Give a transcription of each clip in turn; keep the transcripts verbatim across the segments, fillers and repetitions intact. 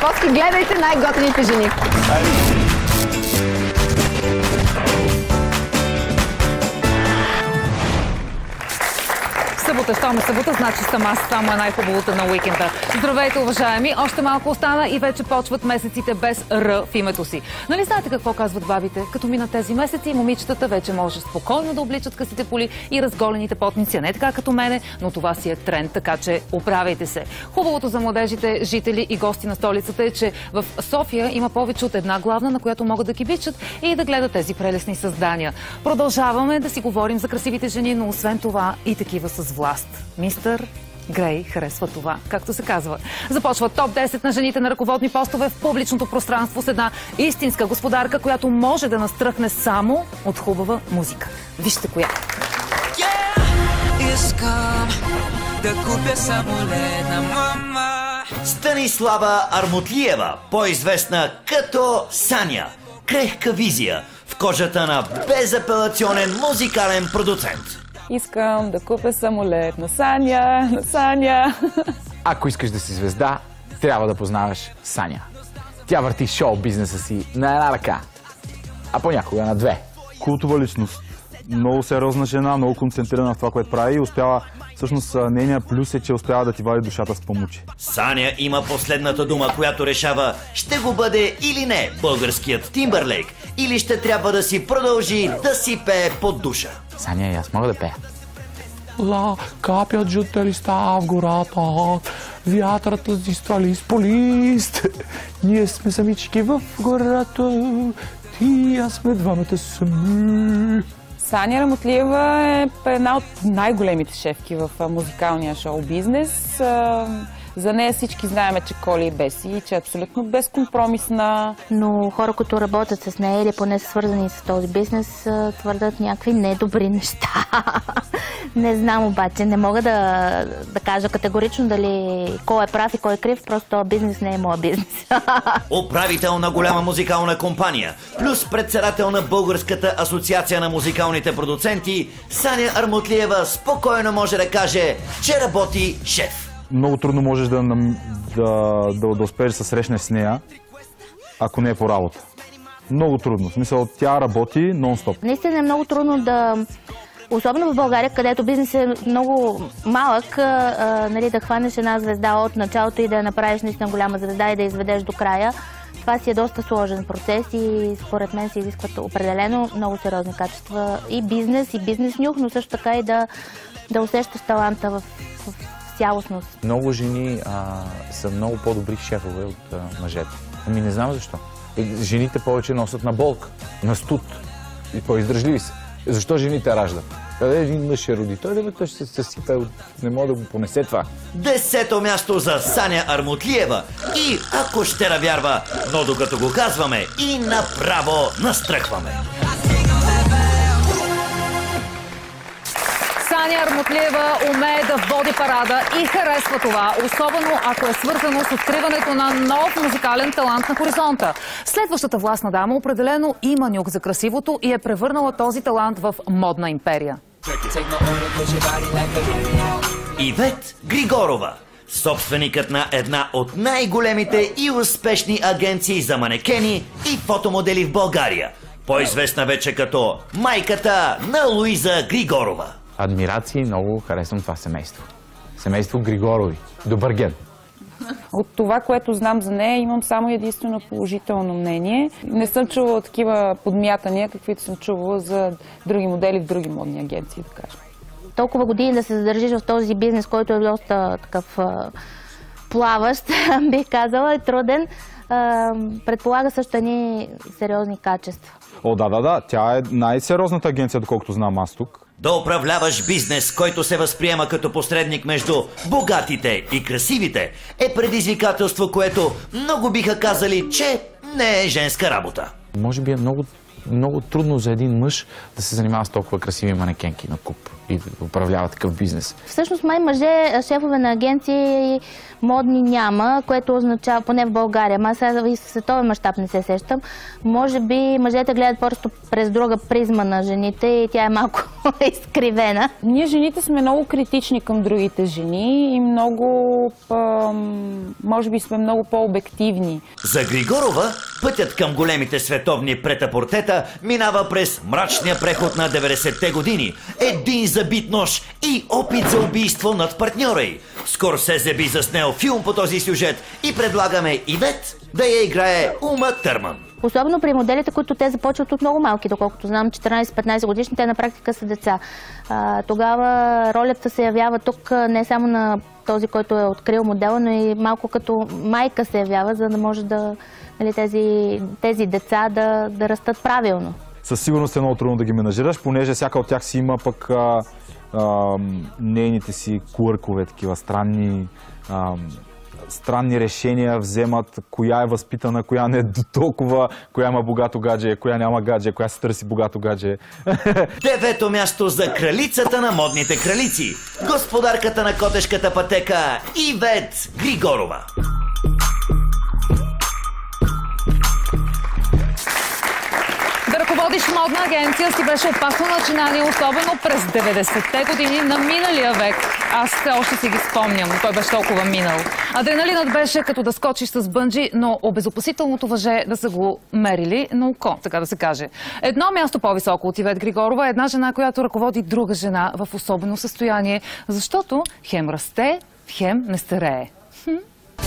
Рашковски. Гледайте най-готените жени. Събота, щом е събота, значи съм аз, само е най-хубавото на уикенда. Здравейте, уважаеми! Още малко остана и вече почват месеците без Р в името си. Нали знаете какво казват бабите? Като минат тези месеци, момичетата вече може спокойно да обличат късите поли и разголените потници. Не така като мене, но това си е тренд, така че оправяйте се. Хубавото за младежите, жители и гости на столицата е, че в София има повече от една главна, на която могат да кибичат и да гледат тези прелесни създания. Продължаваме да си говорим за красивите жени, но освен това и такива с власт. Мистър Грей харесва това, както се казва. Започва топ десет на жените на ръководни постове в публичното пространство с една истинска господарка, която може да настръхне само от хубава музика. Вижте коя. Yeah! Искам да купя самолет на мама. Станислава Армутлиева, по-известна като Саня. Крехка визия в кожата на безапелационен музикален продуцент. Искам да купя самолет на Саня, на Саня. Ако искаш да си звезда, трябва да познаваш Саня. Тя върти шоу бизнеса си на една ръка, а понякога на две. Култова личност. Много сериозна жена, много концентрирана в това, което прави и успява, всъщност нейният плюс е, че успява да ти вади душата с помочи. Саня има последната дума, която решава ще го бъде или не българският Тимбърлейк, или ще трябва да си продължи да си пее под душа. Саня, и аз мога да пея. Ла, капят жълте листа в гората, вятърът листва лист по лист. Ние сме самички в гората, ти и аз сме двамата сами. Саня Армутлиева е една от най-големите шефки в музикалния шоу-бизнес. За нея всички знаем, че коли и беси и че е абсолютно безкомпромисна. Но хора, които работят с нея или поне са свързани с този бизнес, твърдат някакви недобри неща. Не знам обаче, не мога да, да кажа категорично дали кой е прав и кой е крив, просто този бизнес не е моя бизнес. Управител на голяма музикална компания, плюс председател на Българската асоциация на музикалните продуценти, Саня Армутлиева спокойно може да каже, че работи шеф. Много трудно можеш да, да, да, да успееш да се срещнеш с нея, ако не е по работа. Много трудно. В смисъл, тя работи нон-стоп. Наистина е много трудно да, особено в България, където бизнес е много малък, а, нали, да хванеш една звезда от началото и да я направиш наистина голяма звезда и да я изведеш до края. Това си е доста сложен процес и според мен се изискват определено много сериозни качества и бизнес, и бизнес нюх, но също така и да, да усещаш таланта в, в цялостност. Много жени а, са много по-добри шефове от а, мъжете. Ами не знам защо. Жените повече носят на болка, на студ и по-издържливи са. Защо жените раждат? Къде един мъж ще роди? Той, той ще се съсипе, не мога да го понесе това. Десето място за Саня Армутлиева. И ако ще навярва, но докато го казваме и направо настръхваме. Саня Армутлиева умее да води парада и харесва това, особено ако е свързано с откриването на нов музикален талант на хоризонта. Следващата властна дама определено има нюх за красивото и е превърнала този талант в модна империя. Ивет Григорова, собственикът на една от най-големите и успешни агенции за манекени и фотомодели в България. По-известна вече като майката на Луиза Григорова. Адмирации, много харесвам това семейство. Семейство Григорови. Добър ген. От това, което знам за нея, имам само единствено положително мнение. Не съм чувала такива подмятания, каквито съм чувала за други модели в други модни агенции, да кажем. Толкова години да се задържиш в този бизнес, който е доста такъв а, плаващ, бих казала, е труден, а, предполага също едни сериозни качества. О, да, да, да. Тя е най-сериозната агенция, доколкото знам аз тук. Да управляваш бизнес, който се възприема като посредник между богатите и красивите, е предизвикателство, което много биха казали, че не е женска работа. Може би е много много трудно за един мъж да се занимава с толкова красиви манекенки на куп и да управлява такъв бизнес. Всъщност май мъже, шефове на агенции модни няма, което означава, поне в България, ма сега и в световен мащаб не се сещам, може би мъжете гледат просто през друга призма на жените и тя е малко изкривена. Ние жените сме много критични към другите жени и много, може би сме много по-обективни. За Григорова пътят към големите световни претапортета минава през мрачния преход на деветдесетте години, един забит нож и опит за убийство над партньора й. Скорсезе би заснел филм по този сюжет и предлагаме Ивет да я играе Ума Търман. Особено при моделите, които те започват от много малки, доколкото знам, четиринайсет-петнайсет годишни, те на практика са деца. А, тогава ролята се явява тук не само на този, който е открил модела, но и малко като майка се явява, за да може да, нали, тези, тези деца да, да растат правилно. Със сигурност е много трудно да ги менажираш, понеже всяка от тях си има пък а, а, нейните си куркове, такива странни, а, странни решения вземат, коя е възпитана, коя не е до толкова, коя има богато гадже, коя няма гадже, коя се търси богато гадже. Девето място за кралицата на модните кралици, господарката на котешката пътека Ивет Григорова. Да ръководиш модна агенция си беше опасно начинание, особено през деветдесетте години на миналия век. Аз все още си ги спомням, той беше толкова минал. Адреналинът беше като да скочиш с бънджи, но обезопасителното въже да са го мерили на око, така да се каже. Едно място по-високо от Ивет Григорова е една жена, която ръководи друга жена в особено състояние, защото хем расте, хем не старее. Хм?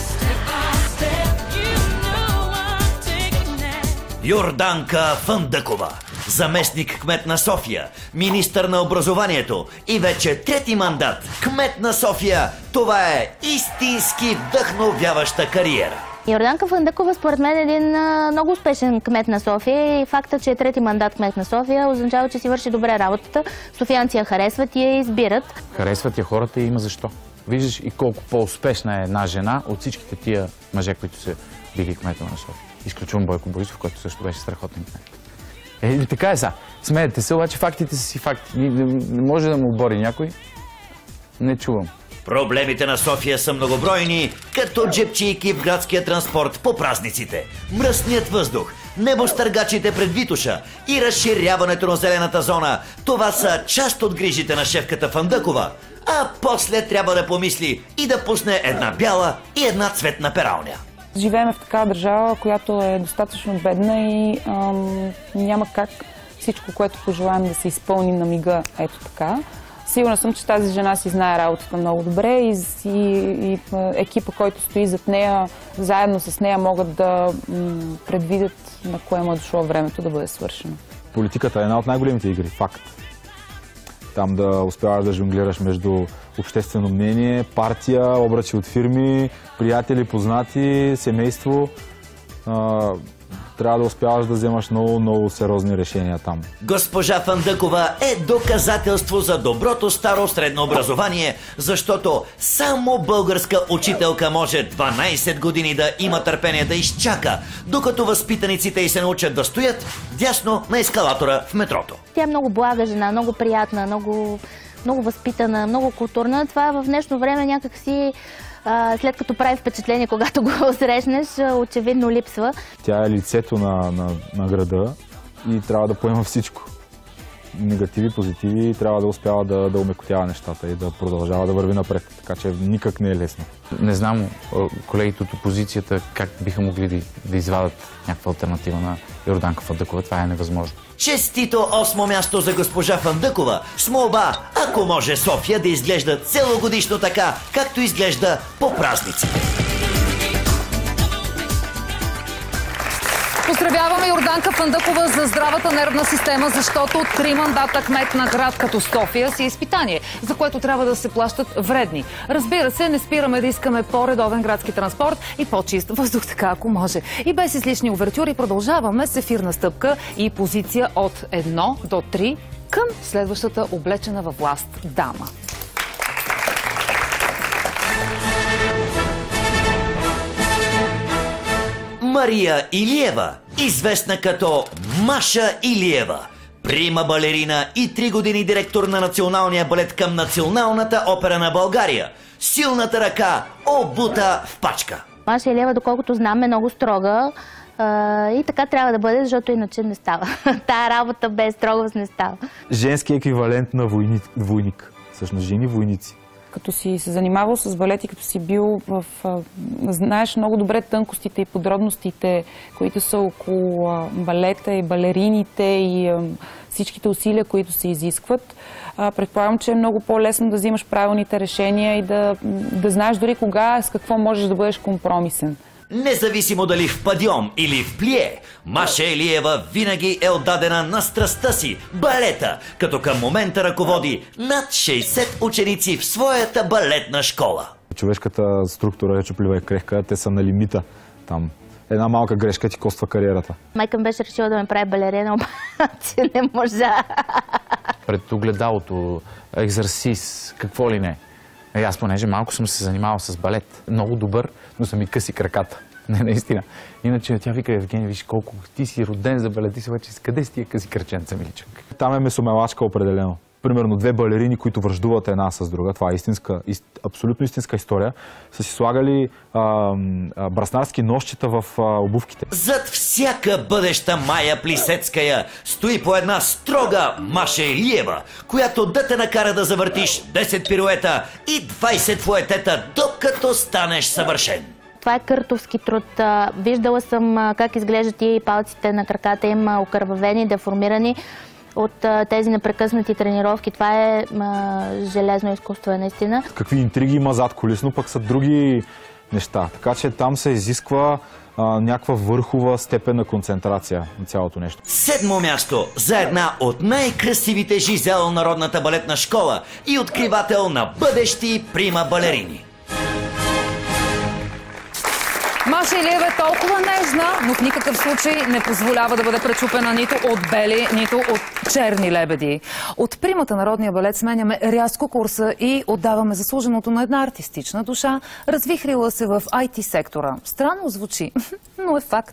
Йорданка Фандъкова, заместник кмет на София, министър на образованието и вече трети мандат кмет на София. Това е истински вдъхновяваща кариера. Йорданка Фандъкова според мен е един а, много успешен кмет на София и факта, че е трети мандат кмет на София означава, че си върши добре работата. Софиянци я харесват и я избират. Харесват я хората и има защо. Виждаш и колко по-успешна е една жена от всичките тия мъже, които са били кметове на София. Изключвам Бойко Борисов, който също беше страхотен кмет. Е, така е са. Смеете се, обаче фактите са си факти. Не, не може да му обори някой. Не чувам. Проблемите на София са многобройни, като джепчийки в градския транспорт по празниците, мръсният въздух, небостъргачите пред Витоша и разширяването на зелената зона. Това са част от грижите на шефката Фандъкова, а после трябва да помисли и да пусне една бяла и една цветна пералня. Живеем в такава държава, която е достатъчно бедна и ам, няма как всичко, което пожелаем да се изпълни на мига ето така. Сигурна съм, че тази жена си знае работата много добре и, и, и екипа, който стои зад нея, заедно с нея могат да м, предвидят на кое му е дошло времето да бъде свършено. Политиката е една от най-големите игри, факт. Там да успяваш да жонглираш между обществено мнение, партия, обръчи от фирми, приятели, познати, семейство. А, трябва да успяваш да вземаш много, много сериозни решения там. Госпожа Фандъкова е доказателство за доброто старо средно образование, защото само българска учителка може дванайсет години да има търпение да изчака, докато възпитаниците й се научат да стоят дясно на ескалатора в метрото. Тя е много блага жена, много приятна, много, много възпитана, много културна. Това в днешно време някакси, а, след като прави впечатление, когато го срещнеш, очевидно липсва. Тя е лицето на, на, на града и трябва да поема всичко. Негативи, позитиви, трябва да успява да, да умекотява нещата и да продължава да върви напред. Така че никак не е лесно. Не знам колегите от опозицията как биха могли да, да извадат някаква алтернатива на Йорданка Фандъкова. Това е невъзможно. Честито осмо място за госпожа Фандъкова с молба, ако може София да изглежда целогодишно така, както изглежда по празниците. Поздравяваме Йорданка Фандъкова за здравата нервна система, защото три мандата кмет на град като София си е изпитание, за което трябва да се плащат вредни. Разбира се, не спираме да искаме по-редовен градски транспорт и по-чист въздух, така ако може. И без излишни увертюри продължаваме с ефирна стъпка и позиция от едно до три към следващата облечена във власт дама. Мария Илиева, известна като Маша Илиева. Прима балерина и три години директор на националния балет към Националната опера на България. Силната ръка обута в пачка. Маша Илиева, доколкото знам, е много строга а, и така трябва да бъде, защото иначе не става. Тая работа без строгост не става. Женски еквивалент на войник. войник. Всъщност жени войници. Като си се занимавал с балет и като си бил в... знаеш много добре тънкостите и подробностите, които са около балета и балерините и всичките усилия, които се изискват. Предполагам, че е много по-лесно да взимаш правилните решения и да, да знаеш дори кога, с какво можеш да бъдеш компромисен. Независимо дали в падьом или в плие, Маша Илиева винаги е отдадена на страстта си – балета, като към момента ръководи над шейсет ученици в своята балетна школа. Човешката структура е чуплива и крехка, те са на лимита там. Една малка грешка ти коства кариерата. Майка ми беше решила да ме прави балерина, обаче не можа. Пред огледалото, екзерсис, какво ли не. И аз, понеже малко съм се занимавал с балет. Много добър, но са ми къси краката. Не, наистина. Иначе тя вика: Евгений, виж колко ти си роден за балет, ти си обаче къде си тия къси краченца, миличък? Там е месомелачка определено. Примерно две балерини, които връждуват една с друга. Това е истинска, ист, абсолютно истинска история. Са си слагали а, а, браснарски нощчета в а, обувките. Зад всяка бъдеща Майя Плисецкая стои по една строга Маша Илиева, която да те накара да завъртиш десет пируета и двайсет фуетета, докато станеш съвършен. Това е къртовски труд. Виждала съм как изглеждат и палците на краката им окървавени, деформирани от тези непрекъснати тренировки. Това е а, железно изкуство, е наистина. Какви интриги има зад колисно, пък са други неща. Така че там се изисква а, някаква върхова степен на концентрация на цялото нещо. Седмо място за една от най-красивите Жизел Народната балетна школа и откривател на бъдещи прима балерини. Маша Илиева е толкова нежна, но в никакъв случай не позволява да бъде пречупена нито от бели, нито от черни лебеди. От примата Народния балет сменяме рязко курса и отдаваме заслуженото на една артистична душа, развихрила се в ай ти сектора. Странно звучи, но е факт.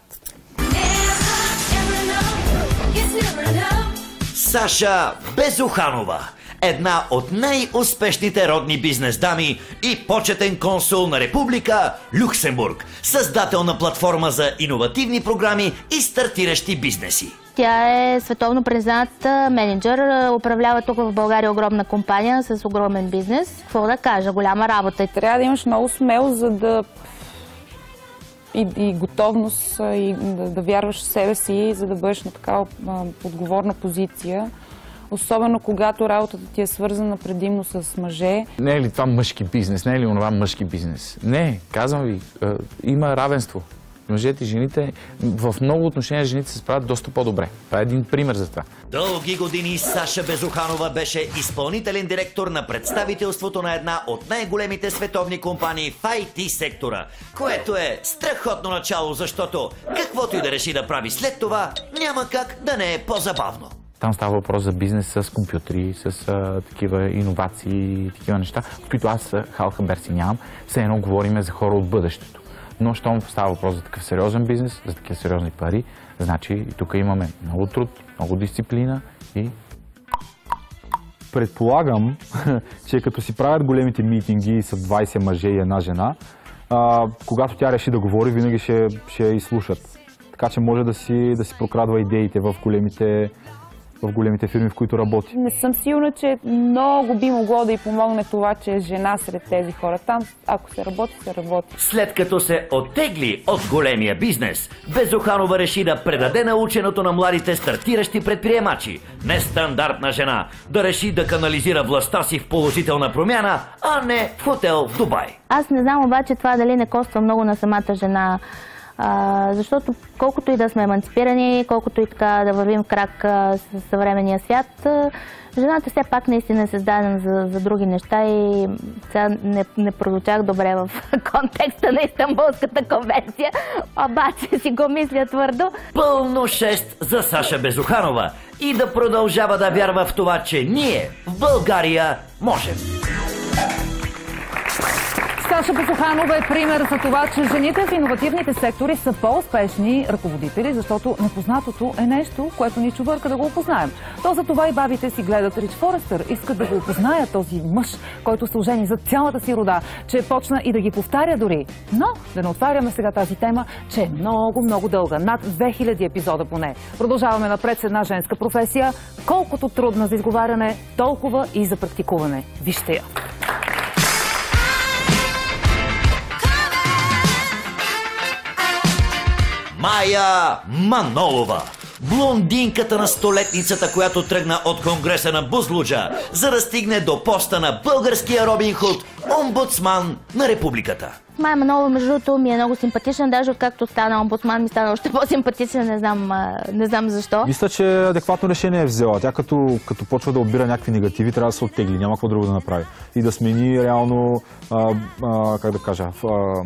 Саша Безуханова. Една от най-успешните родни бизнес дами и почетен консул на Република Люксембург. Създател на платформа за иновативни програми и стартиращи бизнеси. Тя е световно признат менеджер, управлява тук в България огромна компания с огромен бизнес. Какво да кажа, голяма работа. Трябва да имаш много смелост, за да и, и готовност и да, да вярваш в себе си, за да бъдеш на такава а, отговорна позиция. Особено когато работата ти е свързана предимно с мъже. Не е ли това мъжки бизнес? Не е ли онова мъжки бизнес? Не, казвам ви, е, има равенство. Мъжете и жените, в много отношения жените се справят доста по-добре. Това е един пример за това. Дълги години Саша Безуханова беше изпълнителен директор на представителството на една от най-големите световни компании в ай ти сектора, което е страхотно начало, защото каквото и да реши да прави след това, няма как да не е по-забавно. Там става въпрос за бизнес с компютри, с а, такива иновации и такива неща, в които аз халха берси нямам. Все едно говорим за хора от бъдещето. Но щом става въпрос за такъв сериозен бизнес, за такива сериозни пари, значи и тук имаме много труд, много дисциплина и... Предполагам, че като си правят големите митинги с двайсет мъже и една жена, а, когато тя реши да говори, винаги ще, ще я изслушат. Така че може да си, да си прокрадва идеите в големите, в големите фирми, в които работи. Не съм сигурна, че много би могло да й помогне това, че е жена сред тези хора. Там, ако се работи, се работи. След като се оттегли от големия бизнес, Безуханова реши да предаде наученото на младите стартиращи предприемачи. Нестандартна жена да реши да канализира властта си в положителна промяна, а не в хотел в Дубай. Аз не знам обаче това дали не коства много на самата жена. А, защото колкото и да сме еманципирани, колкото и така да вървим в крак а, с съвременния свят, а, жената все пак наистина е създадена за, за други неща и сега не, не прозвучах добре в контекста на Истанбулската конвенция, обаче си го мисля твърдо. Пълно шест за Саша Безуханова и да продължава да вярва в това, че ние в България можем. Саша Посуханова е пример за това, че жените в иновативните сектори са по-успешни ръководители, защото непознатото е нещо, което ни чувърка да го опознаем. То за това и бабите си гледат Рич Форестър, искат да го опознаят този мъж, който се ожени за цялата си рода, че почна и да ги повтаря дори. Но да не отваряме сега тази тема, че е много, много дълга, над две хиляди епизода поне. Продължаваме напред с една женска професия, колкото трудна за изговаряне, толкова и за практикуване. Вижте я! Мая Манолова. Блондинката на столетницата, която тръгна от Конгреса на Бузлуджа, за да стигне до поста на българския Робин Худ, омбудсман на републиката. Мая Манолова, между другото, ми е много симпатична, даже откакто стана омбудсман ми стана още по-симпатична, не знам, не знам защо. Мисля, че адекватно решение е взела. Тя като, като почва да обира някакви негативи, трябва да се оттегли, няма какво друго да направи. И да смени реално, а, а, как да кажа, а,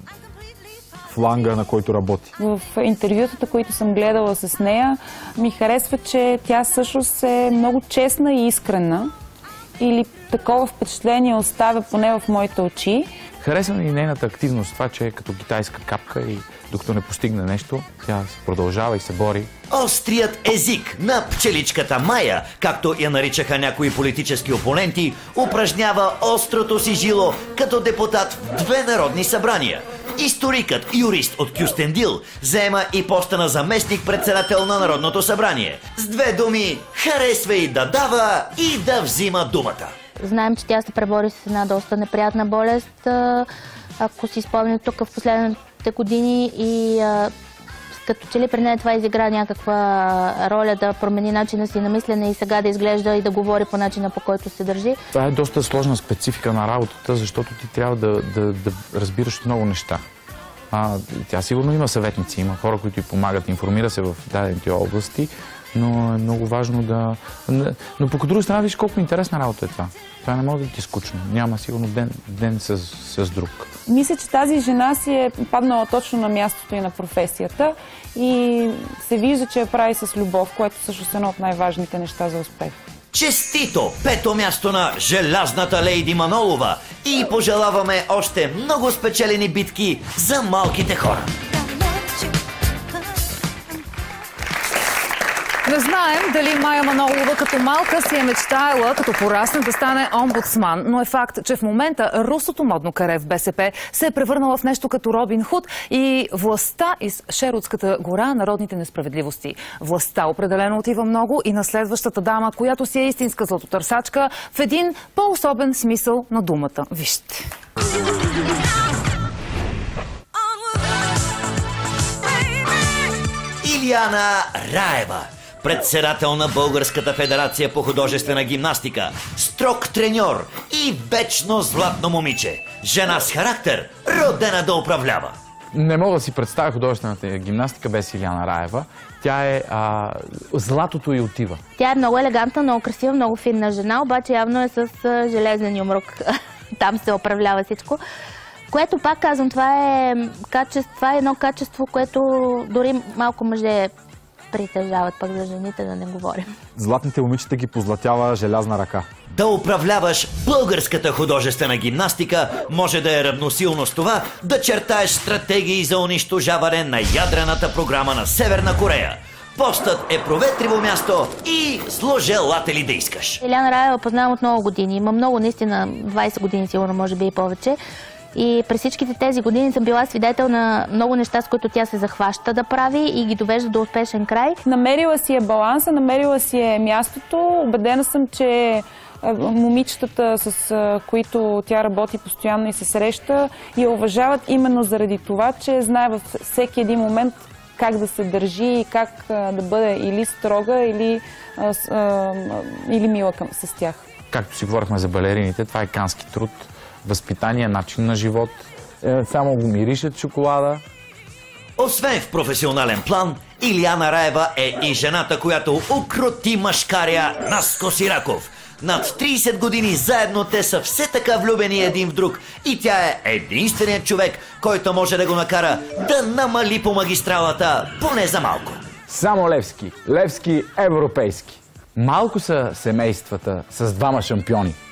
фланга, на който работи. В интервютата, които съм гледала с нея, ми харесва, че тя всъщност е много честна и искрена. Или такова впечатление оставя поне в моите очи. Харесва ми и нейната активност, това, че е като китайска капка и докато не постигне нещо, тя продължава и се бори. Острият език на пчеличката Мая, както я наричаха някои политически опоненти, упражнява острото си жило като депутат в две народни събрания. Историкът, юрист от Кюстендил, заема и поста на заместник-председател на Народното събрание. С две думи, харесва и да дава, и да взима думата. Знаем, че тя се пребори с една доста неприятна болест, ако си спомням тук в последните години, и а, като че ли при нея това изигра някаква роля да промени начина си на мислене и сега да изглежда и да говори по начина, по който се държи. Това е доста сложна специфика на работата, защото ти трябва да, да, да разбираш много неща. А, тя сигурно има съветници, има хора, които й помагат, информира се в дадените области, но е много важно да... Но по друга страна, виж колко интересна работа е това. Това не може да ти е скучно. Няма сигурно ден, ден с, с друг. Мисля, че тази жена си е паднала точно на мястото и на професията и се вижда, че я прави с любов, което всъщност е едно от най-важните неща за успех. Честито! Пето място на желязната лейди Манолова и пожелаваме още много спечелени битки за малките хора. Не знаем дали Мая Манолова като малка си е мечтаела, като порасне, да стане омбудсман, но е факт, че в момента русото модно каре в БСП се е превърнала в нещо като Робин Худ и властта из Шерудската гора, народните несправедливости. Властта определено отива много и на следващата дама, която си е истинска златотърсачка, в един по-особен смисъл на думата. Вижте! Илияна Раева, председател на Българската федерация по художествена гимнастика, строг треньор и вечно златно момиче. Жена с характер, родена да управлява. Не мога да си представя художествената гимнастика без Илияна Раева. Тя е... А, златото й отива. Тя е много елегантна, много красива, много финна жена, обаче явно е с железен юмрук. Там се управлява всичко. Което, пак казвам, това е, качество, това е едно качество, което дори малко мъже притежават, пък за жените да не говорим. Златните момичета ги позлатява желязна ръка. Да управляваш българската художествена гимнастика може да е равносилно с това да чертаеш стратегии за унищожаване на ядрената програма на Северна Корея. Постът е проветриво място и зложелатели да искаш. Илияна Раева познавам от много години. Има много, наистина, двайсет години сигурно, може би и повече. И през всичките тези години съм била свидетел на много неща, с които тя се захваща да прави и ги довежда до успешен край. Намерила си е баланса, намерила си е мястото. Убедена съм, че момичетата, с които тя работи постоянно и се среща, я уважават именно заради това, че знае във всеки един момент как да се държи и как да бъде или строга, или, а, а, или мила към, с тях. Както си говорихме за балерините, това е кански труд, възпитание, начин на живот. Е, само го миришат шоколада. Освен в професионален план, Илияна Раева е и жената, която укроти мъжкаря Наско Сираков. Над трийсет години заедно те са все така влюбени един в друг и тя е единственият човек, който може да го накара да намали по магистралата, поне за малко. Само Левски. Левски европейски. Малко са семействата с двама шампиони.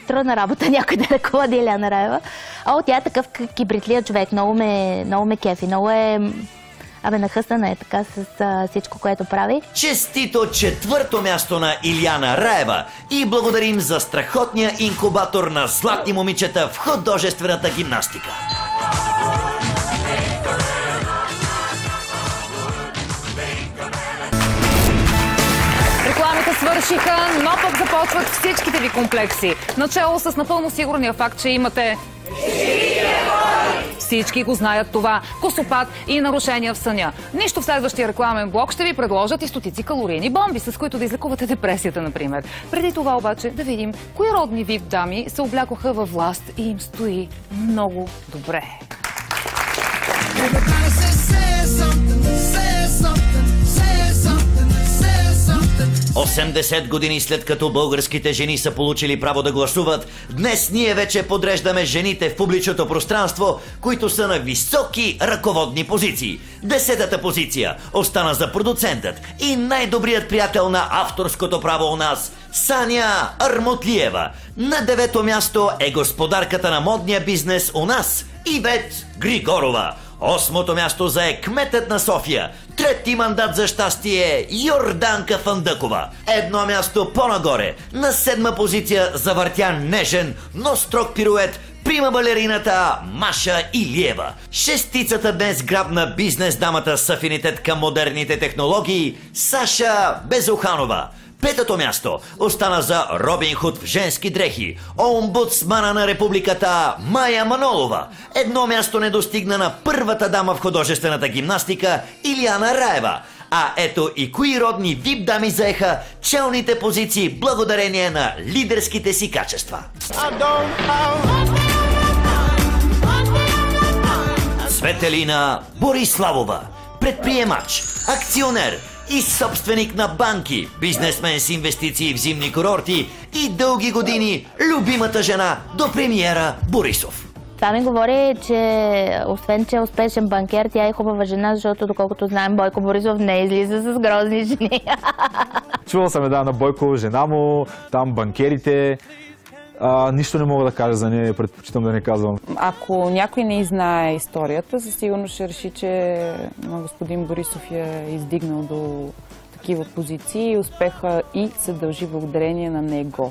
трудна работа някой да ръководи Илияна Раева. О, тя е такъв кибритлия човек, много ме, много ме кефи, много е... Абе, нахъсана е така с а, всичко, което прави. Честито четвърто място на Илияна Раева и благодарим за страхотния инкубатор на златни момичета в художествената гимнастика. Рекламите свършиха, но пък започват всичките ви комплекси. Начало с напълно сигурния факт, че имате... Всички го знаят това. Косопад и нарушения в съня. Нищо в следващия рекламен блок ще ви предложат и стотици калорийни бомби, с които да излекувате депресията, например. Преди това обаче да видим кои родни вип дами се облякоха във власт и им стои много добре. осемдесет години след като българските жени са получили право да гласуват, днес ние вече подреждаме жените в публичното пространство, които са на високи ръководни позиции. Десетата позиция остана за продуцентът и най-добрият приятел на авторското право у нас – Саня Армутлиева. На девето място е господарката на модния бизнес у нас – Ивет Григорова. Осмото място зае кметът на София. Трети мандат за щастие Йорданка Фандъкова. Едно място по-нагоре. На седма позиция завъртя нежен, но строг пирует прима балерината Маша Илиева. Шестицата днес грабна бизнес дамата с афинитет към модерните технологии Саша Безуханова. Петото място остана за Робин Худ в женски дрехи, омбудсмана на републиката Майя Манолова. Едно място не достигна на първата дама в художествената гимнастика Илияна Раева. А ето и кои родни вип дами заеха челните позиции благодарение на лидерските си качества. Цветелина Бориславова, предприемач, акционер и собственик на банки, бизнесмен с инвестиции в зимни курорти и дълги години любимата жена до премиера Борисов. Това ми говори, че освен, че е успешен банкер, тя е хубава жена, защото доколкото знаем, Бойко Борисов не излиза с грозни жени. Чувал съм да на Бойко, жена му, там банкерите. А, нищо не мога да кажа за нея, предпочитам да не казвам. Ако някой не знае историята, със сигурност ще реши, че господин Борисов я е издигнал до такива позиции и успеха и се дължи благодарение на него.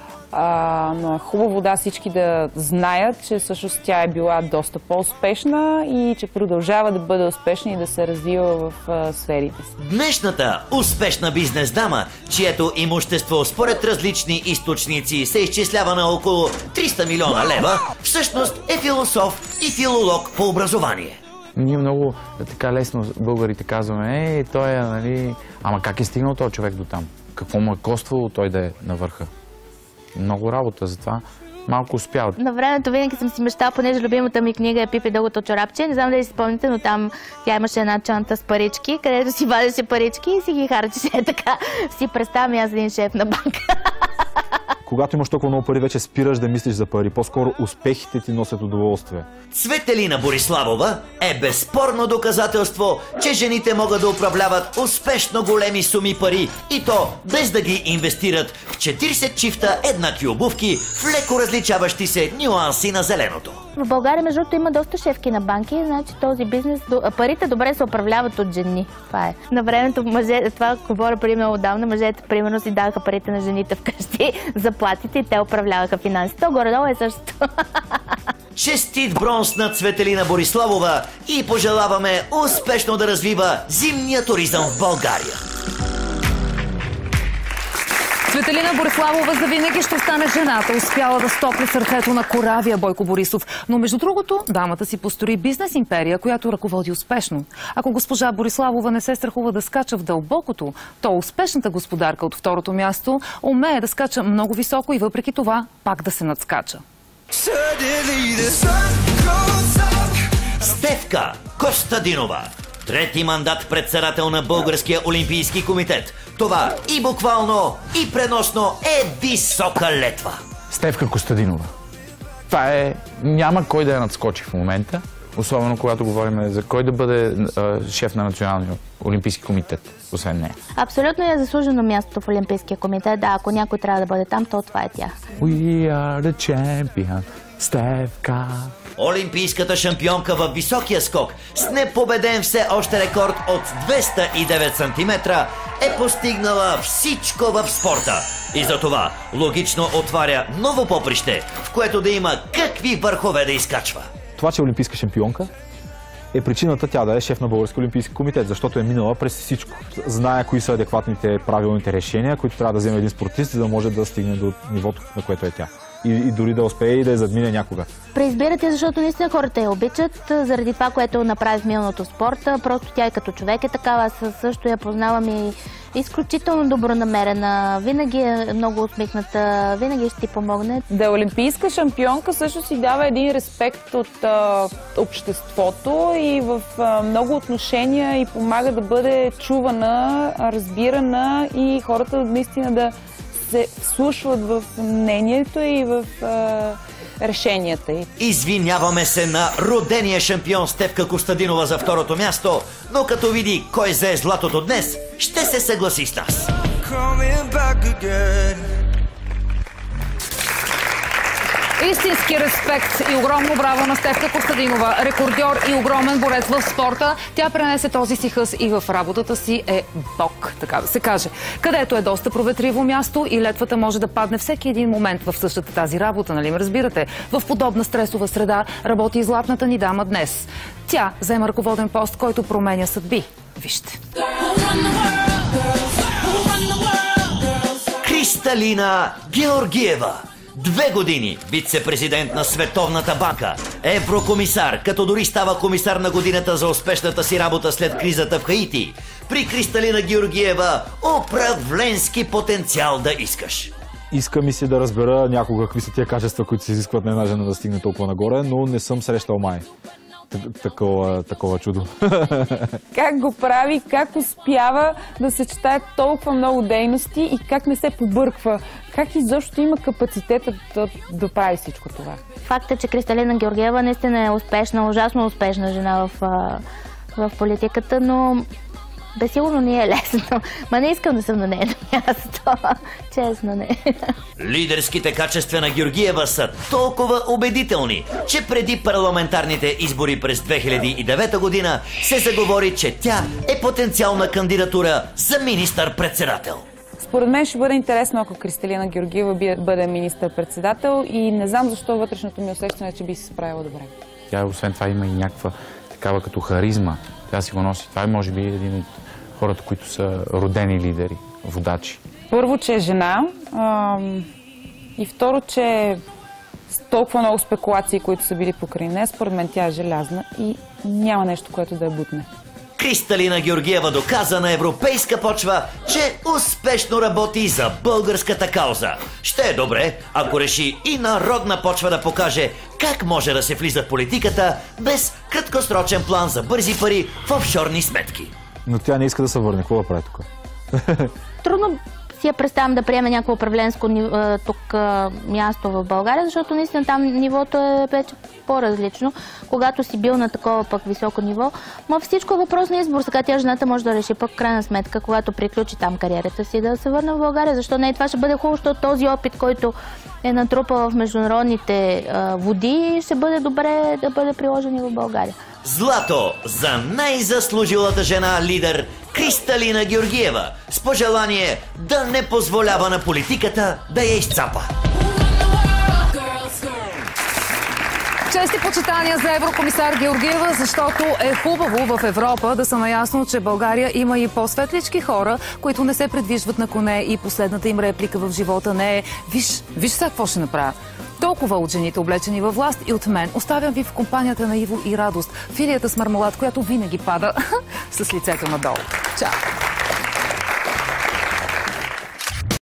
А, но е хубаво да всички да знаят, че всъщност тя е била доста по-успешна и че продължава да бъде успешна и да се развива в а, сферите си. Днешната успешна бизнес дама, чието имущество според различни източници се изчислява на около триста милиона лева, всъщност е философ и филолог по образование. Ние много така лесно българите казваме, е, той е, нали, ама как е стигнал този човек до там? Какво му е коствало той да е на върха? Много работа, затова малко успява. На времето винаги съм си мечтала, понеже любимата ми книга е Пипи дългото чорапче. Не знам дали си спомните, но там тя имаше една чанта с парички, където си вадеше парички и си ги харчеше е така. Си представям аз един шеф на банка. Когато имаш толкова много пари, вече спираш да мислиш за пари. По-скоро успехите ти носят удоволствие. Цветелина Бориславова е безспорно доказателство, че жените могат да управляват успешно големи суми пари и то без да ги инвестират в четиридесет чифта еднакви обувки в леко различаващи се нюанси на зеленото. В България, между другото, има доста шефки на банки, значи този бизнес, парите добре се управляват от жени. Това е. На времето мъже, това говоря преди много отдавна, мъжете примерно си даваха парите на жените вкъщи, заплатите и те управляваха финансите. Горе-долу е същото. Честит бронз на Цветелина Бориславова и пожелаваме успешно да развива зимния туризъм в България. Цветелина Бориславова завинаги ще остане жената, успяла да стопли сърцето на коравия Бойко Борисов. Но между другото, дамата си построи бизнес империя, която ръководи успешно. Ако госпожа Бориславова не се страхува да скача в дълбокото, то успешната господарка от второто място умее да скача много високо и въпреки това пак да се надскача. Стефка Костадинова. Трети мандат председател на Българския олимпийски комитет. Това и буквално, и преносно е висока летва. Стефка Костадинова. Това е... Няма кой да я надскочи в момента. Особено когато говорим за кой да бъде а, шеф на Националния олимпийски комитет, освен нея. Абсолютно е заслужено мястото в Олимпийския комитет. Да, ако някой трябва да бъде там, то това е тя. We are the champion, Стефка. Олимпийската шампионка във високия скок с непобеден все още рекорд от двеста и девет сантиметра е постигнала всичко в спорта. И за това логично отваря ново поприще, в което да има какви върхове да изкачва. Това, че е олимпийска шампионка, е причината тя да е шеф на Български олимпийски комитет, защото е минала през всичко. Знае кои са адекватните, правилните решения, които трябва да вземе един спортист, за да може да стигне до нивото, на което е тя. И, и дори да успее и да я задмине някога. Преизбирате, защото наистина хората я обичат, заради това, което направи в миналото в спорта. Просто тя и като човек е такава. Аз също я познавам и изключително добронамерена. Винаги е много усмихната, винаги ще ти помогне. Да е олимпийска шампионка също си дава един респект от а, обществото и в а, много отношения и помага да бъде чувана, разбирана и хората наистина да се вслушват в мнението и в а, решенията й. Извиняваме се на родения шампион Стефка Костадинова за второто място, но като види кой взе златото днес, ще се съгласи с нас. Истински респект и огромно браво на Стефка Костадинова, рекордьор и огромен борец в спорта. Тя пренесе този си хъс и в работата си е бог, така да се каже. Където е доста проветриво място и летвата може да падне всеки един момент в същата тази работа, нали ме разбирате? В подобна стресова среда работи и златната ни дама днес. Тя заема ръководен пост, който променя съдби. Вижте. Кристалина Георгиева. Две години вице-президент на Световната банка, еврокомисар, като дори става комисар на годината за успешната си работа след кризата в Хаити. При Кристалина Георгиева управленски потенциал да искаш. Иска ми се да разбера някога какви са тия качества, които се изискват на една жена да стигне толкова нагоре, но не съм срещал май такова, такова чудо. Как го прави, как успява да съчетае толкова много дейности и как не се побърква, как изобщо има капацитета да, да прави всичко това. Факт е, че Кристалина Георгиева наистина е успешна, ужасно успешна жена в, в политиката, но безсигурно не е лесно. Ма не искам да съм на нея място. Честно не. Лидерските качества на Георгиева са толкова убедителни, че преди парламентарните избори през две хиляди и девета година се заговори, че тя е потенциална кандидатура за министър-председател. Според мен ще бъде интересно, ако Кристалина Георгиева бъде министър-председател и не знам защо вътрешното ми усещане, че би се справила добре. Тя освен това има и някаква такава като харизма. Тя си го носи. Това е може би един от хората, които са родени лидери, водачи. Първо, че е жена ам, и второ, че с толкова много спекулации, които са били покрай нея, според мен тя е желязна и няма нещо, което да я бутне. Кристалина Георгиева доказа на европейска почва, че успешно работи за българската кауза. Ще е добре, ако реши и народна почва да покаже как може да се влиза в политиката без краткосрочен план за бързи пари в офшорни сметки. Но тя не иска да се върне. Какво да прави тук? Трудно си я представям да приеме някакво управленско тук място в България, защото наистина там нивото е вече по-различно. Когато си бил на такова пък високо ниво, но всичко е въпрос на избор. Сега тя жената може да реши пък крайна сметка, когато приключи там кариерата си, да се върне в България. Защо не? Това ще бъде хубаво, защото този опит, който е натрупал в международните а, води, ще бъде добре да бъде приложен и в България. Злато за най-заслужилата жена лидер Кристалина Георгиева с пожелание да не позволява на политиката да я изцапа. Чести почитания за еврокомисар Георгиева, защото е хубаво в Европа да са наясно, че България има и по-светлички хора, които не се придвижват на коне и последната им реплика в живота не е «Виж, виж сега какво ще направя». Толкова от жените облечени във власт и от мен оставям ви в компанията на Иво и Радост, филията с мармалад, която винаги пада с лицето надолу. Чао!